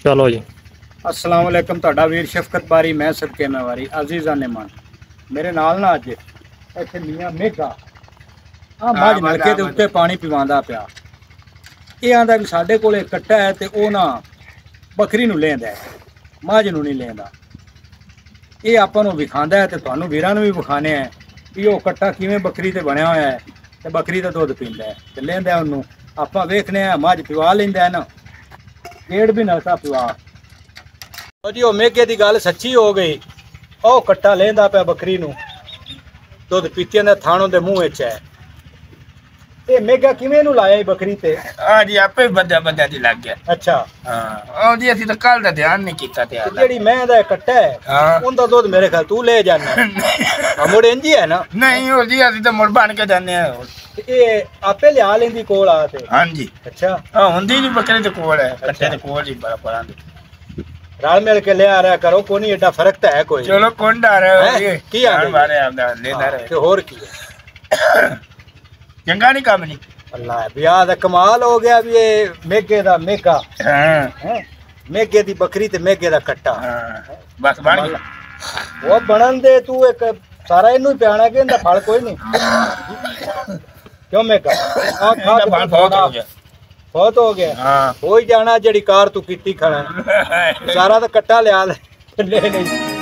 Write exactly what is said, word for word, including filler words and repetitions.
चलो जी। अस्सलाम वालेकुम। ਤੁਹਾਡਾ ਵੀਰ ਸ਼ਫਕਤ ਬਾਰੀ, ਮੈਂ ਸਦਕੇ ਮਵਾਰੀ ਅਜ਼ੀਜ਼ਾਂ ਨੇ ਮਾਨ ਮੇਰੇ ਨਾਲ ਨਾ ਅੱਜ ਇੱਥੇ ਮੀਆਂ ਮੇਘਾ ਆ ਮੱਝ ਨਲਕੇ ਦੇ ਉੱਤੇ ਪਾਣੀ ਪਿਵਾਉਂਦਾ ਪਿਆ। ਇਹ ਆਂਦਾ ਵੀ ਸਾਡੇ ਕੋਲ ਇੱਕ ਕੱਟਾ ਹੈ ਤੇ ਉਹ ਨਾ ਬੱਕਰੀ ਨੂੰ ਲੈਂਦਾ ਹੈ, ਮੱਝ ਨੂੰ ਨਹੀਂ ਲੈਂਦਾ। ਇਹ ਆਪਾਂ ਨੂੰ ਵਿਖਾਉਂਦਾ ਹੈ ਤੇ ਤੁਹਾਨੂੰ ਵੀਰਾਂ ਨੂੰ ਵੀ ਵਿਖਾਣੇ ਹੈ ਵੀ ਉਹ ਕੱਟਾ ਕਿਵੇਂ ਬੱਕਰੀ ਤੇ ਬਣਿਆ ਹੋਇਆ ਹੈ ਤੇ ਬੱਕਰੀ ਦਾ ਦੁੱਧ ਪੀਂਦਾ ਹੈ ਤੇ ਲੈਂਦਾ ਉਹਨੂੰ। ਆਪਾਂ ਵੇਖਨੇ ਆ ਮੱਝ ਪਿਵਾ ਲੈਂਦਾ ਹੈ ਨਾ, ਡੇਢ ਵੀ ਨਲਕਾ ਪਿਵਾ। जी वो मेघे की गल सच्ची हो गई। ओ कट्टा लेंदा पे बकरी नू, दुध पीतियां दे थाणों दे मुंह विच है। ए मेघा किवें नू लाया बकरी ते? हां जी आपे बद्दा बद्दा दी लग गया। अच्छा हां ओ जी असि तो कल दा ध्यान नहीं कीता ते जेड़ी मैं दा कट्टा है हां उनदा दुध मेरे ख्याल तू ले जाना है। मुड़ इंज ही है ना? नहीं ओ जी असि तो मुड़ बन के जाने हैं। ए आपे लिया लेंदी कोल आ ते? हां जी। अच्छा हां हुंदी जी बकरी दे कोल है, कट्टे दे कोल ही बड़ा परां दी। रल मिल के ले आ रहा करो, कोई नहीं एडा फर्क तो है कोई। चलो कौन डर है जी की आ बारे आपदा लेदा रहे ते होर की है चंगा नहीं काम नहीं। अल्लाह ब्याह दा कमाल हो गया भी। ये मेघे दा मेघा हां मेघे दी बकरी ते मेघे दा कट्टा। हां बस बन गया वो बनन दे तू एक सारा इनू प्याना के इंदा फल कोई नहीं। क्यों मेघा आ खा के फल बहुत हो गया, बहुत हो गया। हां हो ही जाना जेड़ी कार तू कीती खड़ा सारा तो कट्टा लिया ले नहीं।